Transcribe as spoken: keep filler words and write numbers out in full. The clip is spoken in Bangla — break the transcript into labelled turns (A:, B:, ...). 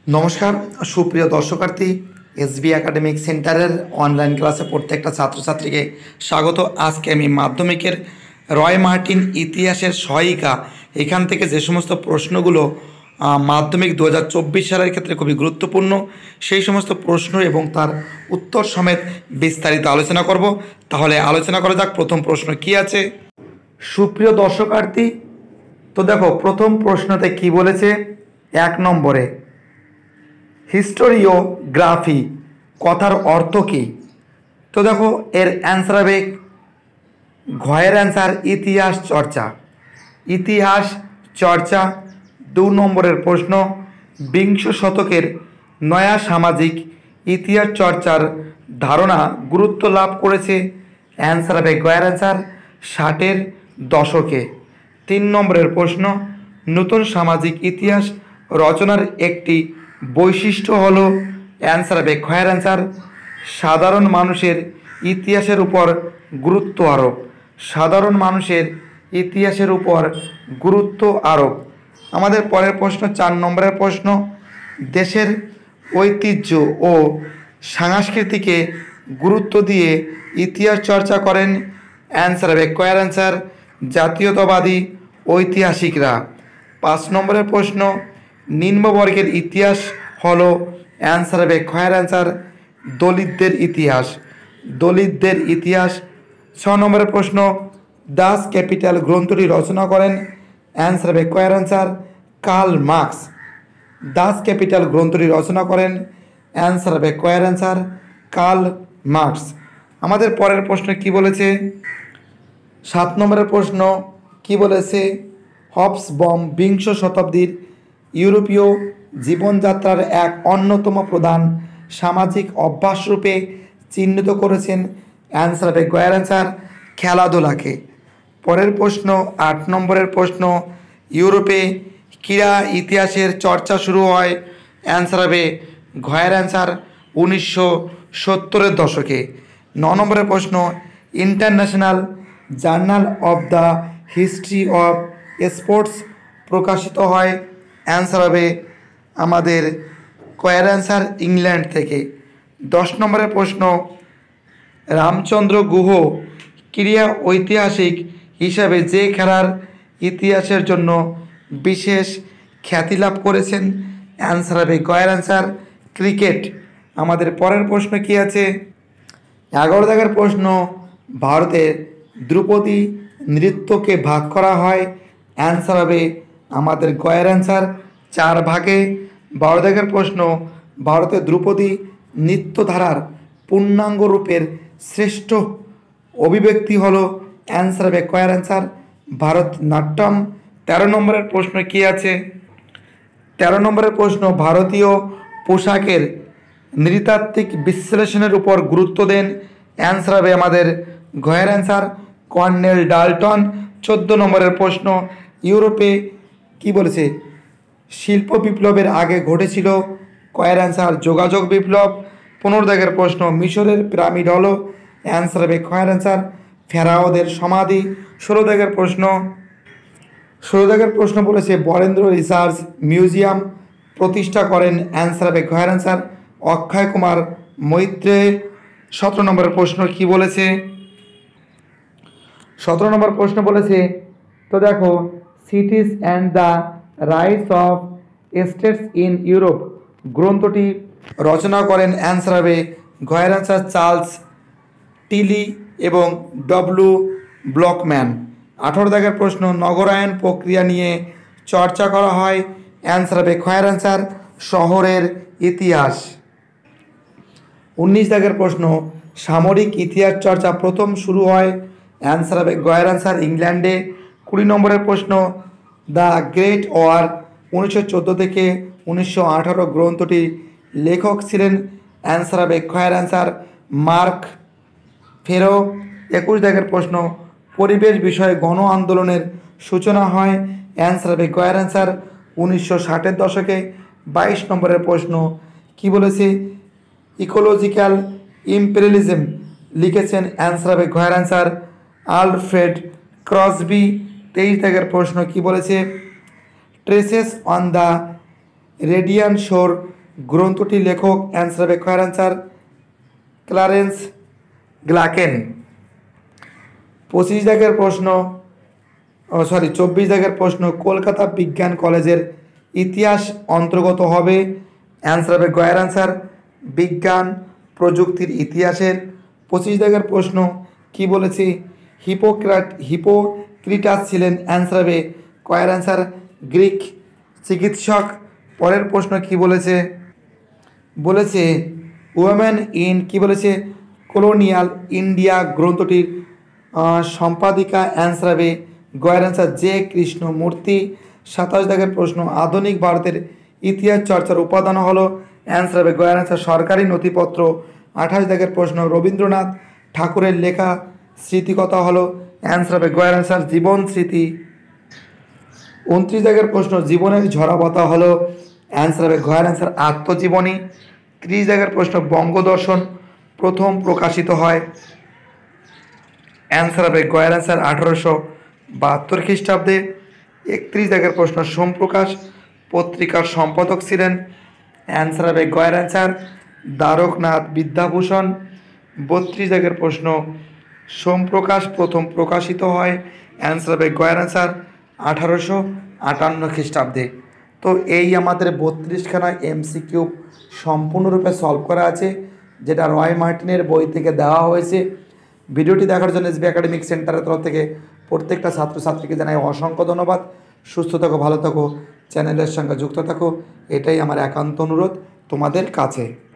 A: নমস্কার সুপ্রিয় দর্শকার্থী এসবি একাডেমিক সেন্টারের অনলাইন ক্লাসে প্রত্যেকটা ছাত্রছাত্রীকে স্বাগত। আজকে আমি মাধ্যমিকের রয় মার্টিন ইতিহাসের সহায়িকা এখান থেকে যে সমস্ত প্রশ্নগুলো মাধ্যমিক দু হাজার চব্বিশ সালের ক্ষেত্রে খুবই গুরুত্বপূর্ণ সেই সমস্ত প্রশ্ন এবং তার উত্তর সমেত বিস্তারিত আলোচনা করব। তাহলে আলোচনা করা যাক। প্রথম প্রশ্ন কি আছে সুপ্রিয় দর্শকার্থী? তো দেখো প্রথম প্রশ্নতে কি বলেছে, এক নম্বরে হিস্টোরিওগ্রাফি কথার অর্থ কী? তো দেখো এর অ্যান্সার হবে ঘয়ের অ্যান্সার ইতিহাস চর্চা। ইতিহাস চর্চা। দু নম্বরের প্রশ্ন বিংশ শতকের নয়া সামাজিক ইতিহাস চর্চার ধারণা গুরুত্ব লাভ করেছে। অ্যান্সার হবে ঘয়ের অ্যান্সার ষাটের দশকে। তিন নম্বরের প্রশ্ন নতুন সামাজিক ইতিহাস রচনার একটি বৈশিষ্ট্য হলো। অ্যান্সার হবে ঘয়ের অ্যান্সার সাধারণ মানুষের ইতিহাসের উপর গুরুত্ব আরোপ। সাধারণ মানুষের ইতিহাসের উপর গুরুত্ব আরোপ। আমাদের পরের প্রশ্ন চার নম্বরের প্রশ্ন দেশের ঐতিহ্য ও সংস্কৃতিকে গুরুত্ব দিয়ে ইতিহাস চর্চা করেন। অ্যান্সার হবে ঘয়ের অ্যান্সার জাতীয়তাবাদী ঐতিহাসিকরা। পাঁচ নম্বরের প্রশ্ন নিম্নবর্গের ইতিহাস হলো। অ্যান্সার হবে ঘয়ের অ্যান্সার দলিতদের ইতিহাস। দলিতদের ইতিহাস। ছ নম্বরের প্রশ্ন দাস ক্যাপিটাল গ্রন্থটি রচনা করেন। অ্যান্সার হবে ঘয়ের answer Karl Marx. Das Kapital গ্রন্থটি রচনা করেন। অ্যান্সার হবে ঘয়ের অ্যান্সার কার্ল মার্কস। আমাদের পরের প্রশ্ন কি বলেছে, সাত নম্বরের প্রশ্ন কি বলেছে হবস বম বিংশ শতাব্দীর ইউরোপীয় জীবনযাত্রার এক অন্যতম প্রধান সামাজিক অভ্যাসরূপে চিহ্নিত করেছেন। অ্যান্সার হবে ঘয়ের অ্যান্সার খেলাধুলাকে। পরের প্রশ্ন আট নম্বরের প্রশ্ন ইউরোপে ক্রীড়া ইতিহাসের চর্চা শুরু হয়। অ্যান্সার হবে ঘয়ের অ্যান্সার উনিশশো সত্তরের দশকে। ন নম্বরের প্রশ্ন International Journal of the History of Sports প্রকাশিত হয়। অ্যান্সার হবে আমাদের ঘয়ের অ্যান্সার ইংল্যান্ড থেকে। দশ নম্বরের প্রশ্ন রামচন্দ্র গুহ ক্রীড়া ঐতিহাসিক হিসাবে যে খেলার ইতিহাসের জন্য বিশেষ খ্যাতি লাভ করেছেন। অ্যান্সার হবে ঘয়ের অ্যান্সার ক্রিকেট। আমাদের পরের প্রশ্ন কি আছে, এগারো দাগের প্রশ্ন ভারতের ধ্রুপদী নৃত্যকে ভাগ করা হয়। অ্যান্সার হবে আমাদের ঘয়ের অ্যান্সার চার ভাগে। বারো দাগের প্রশ্ন ভারতের ধ্রুপদী নৃত্যধারার পূর্ণাঙ্গ রূপের শ্রেষ্ঠ অভিব্যক্তি হলো। অ্যান্সার হবে ঘয়ের অ্যান্সার ভারতনাট্যম। তেরো নম্বরের প্রশ্ন কি আছে, তেরো নম্বরের প্রশ্ন ভারতীয় পোশাকের নৃতাত্ত্বিক বিশ্লেষণের উপর গুরুত্ব দেন। অ্যান্সার হবে আমাদের ঘয়ের অ্যান্সার কর্নেল ডাল্টন। চোদ্দো নম্বরের প্রশ্ন ইউরোপে কি বলেছে শিল্প বিপ্লবের আগে ঘটেছিল। ঘয়ের অ্যান্সার যোগাযোগ বিপ্লব। পনেরো দাগের প্রশ্ন মিশরের পিরামিড হলো। অ্যান্সার হবে ঘয়ের অ্যান্সার ফেরাওদের সমাধি। ষোলো দাগের প্রশ্ন ষোলো দাগের প্রশ্ন বলেছে বরেন্দ্র রিসার্চ মিউজিয়াম প্রতিষ্ঠা করেন। অ্যান্সার হবে ঘয়ের অ্যান্সার অক্ষয় কুমার মৈত্রে। সতেরো নম্বরের প্রশ্ন কি বলেছে, সতেরো নম্বর প্রশ্ন বলেছে তো দেখো cities and the rights of states in Europe গ্রন্থটি রচনা করেন। অ্যান্সার হবে ঘয়ের অ্যান্সার চার্লস টিলি এবং ডব্লু ব্লকম্যান। আঠারো দাগের প্রশ্ন নগরায়ন প্রক্রিয়া নিয়ে চর্চা করা হয়। অ্যান্সার হবে ঘয়ের অ্যান্সার শহরের ইতিহাস। উনিশ দাগের প্রশ্ন সামরিক ইতিহাস চর্চা প্রথম শুরু হয়। অ্যান্সার হবে ঘয়ের অ্যান্সার ইংল্যান্ডে। কুড়ি নম্বরের প্রশ্ন দ্য গ্রেট ওয়ার উনিশশো চোদ্দো থেকে উনিশশো আঠারো গ্রন্থটির লেখক ছিলেন। অ্যান্সার হবে ঘয়ের অ্যান্সার মার্ক ফেরো। একুশ দাগের প্রশ্ন পরিবেশ বিষয়ে গণ আন্দোলনের সূচনা হয়। অ্যান্সার হবে ঘয়ের অ্যান্সার উনিশশো ষাটের দশকে। বাইশ নম্বরের প্রশ্ন কি বলেছে ইকোলজিক্যাল ইম্পেরিয়ালিজম লিখেছেন। অ্যান্সার হবে ঘয়ের অ্যান্সার আলফ্রেড ক্রসবি। তেইশ দাগের প্রশ্ন কি বলেছে ট্রেসেস অন দ্য রেডিয়ান শোর গ্রন্থটির লেখক অ্যান্সার হবে কয়ের অ্যান্সার ক্লারেন্স গ্লাকেন। পঁচিশ দাগের প্রশ্ন ও সরি চব্বিশ দাগের প্রশ্ন কলকাতা বিজ্ঞান কলেজের ইতিহাস অন্তর্গত হবে, অ্যান্সার হবে গয়ের অ্যান্সার বিজ্ঞান প্রযুক্তির ইতিহাসের। পঁচিশ দাগের প্রশ্ন কি বলেছি, হিপোক্রাট হিপোক্রিটাস ছিলেন, অ্যান্সার হবে কয়ের অ্যান্সার গ্রিক চিকিৎসক। পরের প্রশ্ন কি বলেছে, বলেছে ওমেন ইন কি বলেছে কলোনিয়াল ইন্ডিয়া গ্রন্থটির সম্পাদিকা, অ্যান্সার হবে গয়ের অ্যান্সার জে কৃষ্ণমূর্তি। সাতাশ দাগের প্রশ্ন আধুনিক ভারতের ইতিহাস চর্চার উপাদান হলো, অ্যান্সার হবে গয়ের অ্যান্সার সরকারি নথিপত্র। আঠাশ দাগের প্রশ্ন রবীন্দ্রনাথ ঠাকুরের লেখা স্মৃতিকথা হলো, অ্যান্সার হবে গয়ের অ্যান্সার জীবন স্মৃতি। উনত্রিশ দাগের প্রশ্ন জীবনের ঝরাপাতা হলো, অ্যান্সার হবে গয়ের অ্যান্সার আত্মজীবনী। ত্রিশ দাগের প্রশ্ন বঙ্গদর্শন প্রথম প্রকাশিত হয়, অ্যান্সার হবে গয়ের অ্যান্সার আঠারোশো বাহাত্তর খ্রিস্টাব্দে। একত্রিশ দাগের প্রশ্ন সোমপ্রকাশ পত্রিকার সম্পাদক ছিলেন, অ্যান্সার হবে গয়ের অ্যান্সার দ্বারকনাথ বিদ্যাভূষণ। বত্রিশ দাগের প্রশ্ন সোমপ্রকাশ প্রথম প্রকাশিত হয়, অ্যান্সার হবে গয়ের অ্যান্সার আঠারোশো আটান্ন খ্রিস্টাব্দে। তো এই আমাদের বত্রিশখানা এমসিকিউ সম্পূর্ণরূপে সলভ করা আছে, যেটা রয় মার্টিনের বই থেকে দেওয়া হয়েছে। ভিডিওটি দেখার জন্য এসবি একাডেমিক সেন্টারের তরফ থেকে প্রত্যেকটা ছাত্রছাত্রীকে জানাই অসংখ্য ধন্যবাদ। সুস্থ থাকো, ভালো থাকো, চ্যানেলের সঙ্গে যুক্ত থাকো, এটাই আমার একান্ত অনুরোধ তোমাদের কাছে।